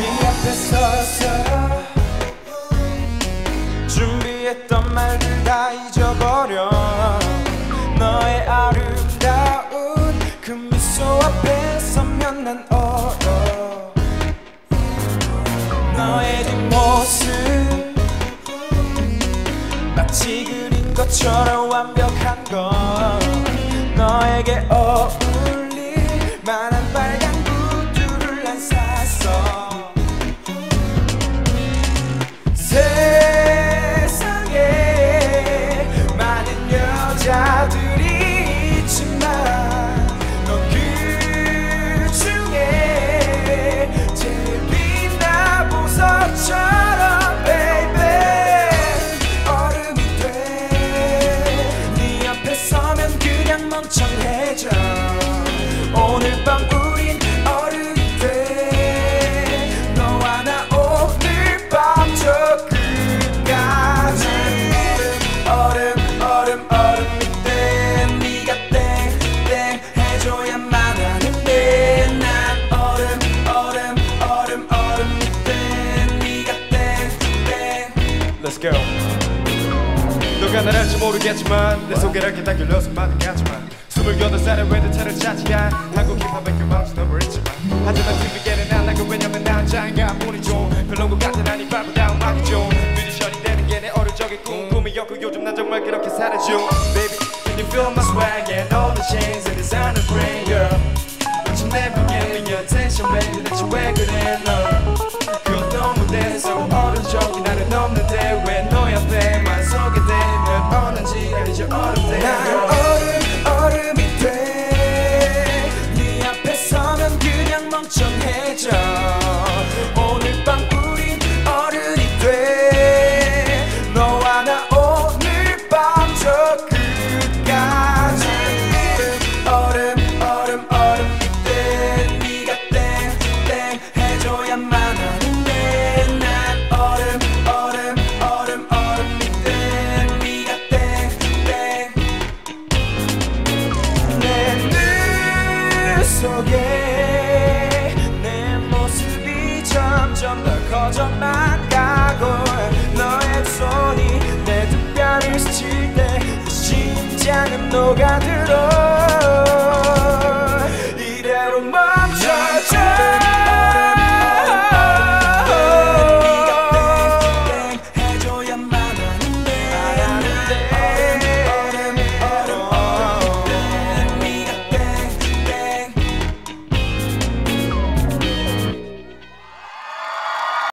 네 앞에 서서 준비했던 말들 다 잊어버려 너의 아름다운 그 미소 앞에 서면 난 얼어 너의 뒷모습 마치 그린 것처럼 완벽한 건 너에게 어울릴 만한 빨간 구두를 난 샀어 세상에 많은 여자들이 있지만 넌 그 중에 제일 빛나 보석처럼 baby 얼음이 돼 네 앞에 서면 그냥 멍청해져 오늘 밤 우린 얼음이 돼 너와 나 오늘 밤 저 끝까지 얼음이 돼 네가 땡땡 해줘야만 하는데 난 얼음이 돼 네가 땡땡 Let's go 너가 날 알지 모르겠지만 내 소개를 기다 길러서 많은 같지만 28살에 외제차를 차지한 한국 힙합의 그 마음도 너무했지만 하지만 TV에는 난 나고 왜냐면 난 장인가 보니 좀 별론 것 같아 난 이 발보다 음악이 좀 뮤지션이 되는 게 내 어려적인 꿈이었고 요즘 난 정말 그렇게 살아줘 Baby can you feel my swag and all the chains and designer bring girl 마침 내 벽에 me attention baby 대체 왜 그래 너 그건 너무 대서 어려적인 나를 넘는데 왜 너의 앞에만 서게 되면 어는지 알죠 얼음 돼 얼음이 돼 네 앞에 서면 그냥 멍청해져 오늘 밤 우린 어른이 돼 너와 나 오늘 밤 저 끝까지 얼음이 돼 네가 땡땡 해줘야만 하는데 난 얼음이 돼 네가 땡땡 내 눈 속에 내 모습이 점점 더 커져만